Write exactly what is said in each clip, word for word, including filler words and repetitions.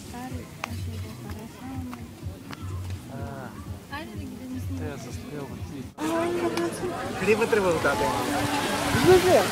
стари, това ще го харесвам. Айде да ги да ми снимаш. Трябва да се стрелва ти. Къде вътре водата е? Виждате?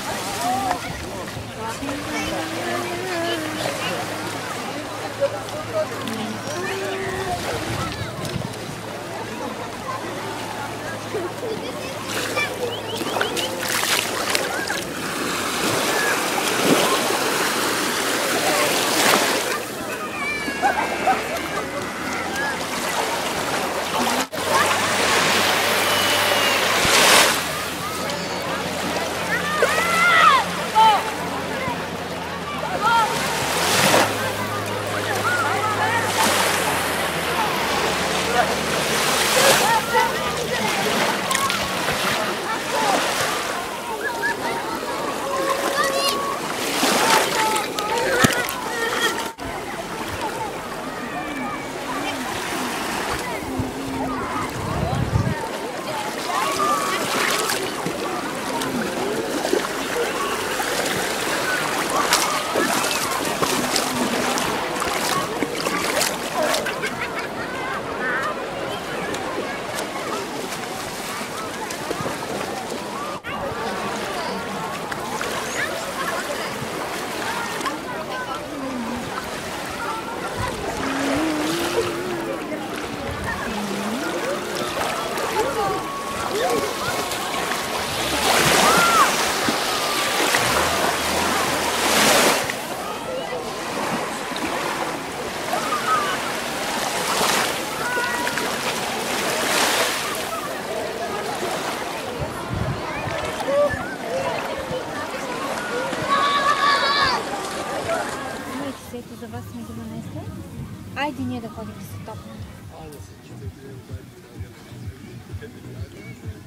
За вас сме ги нанесли. Айде ние да ходим да се топнем. Айде се чуем.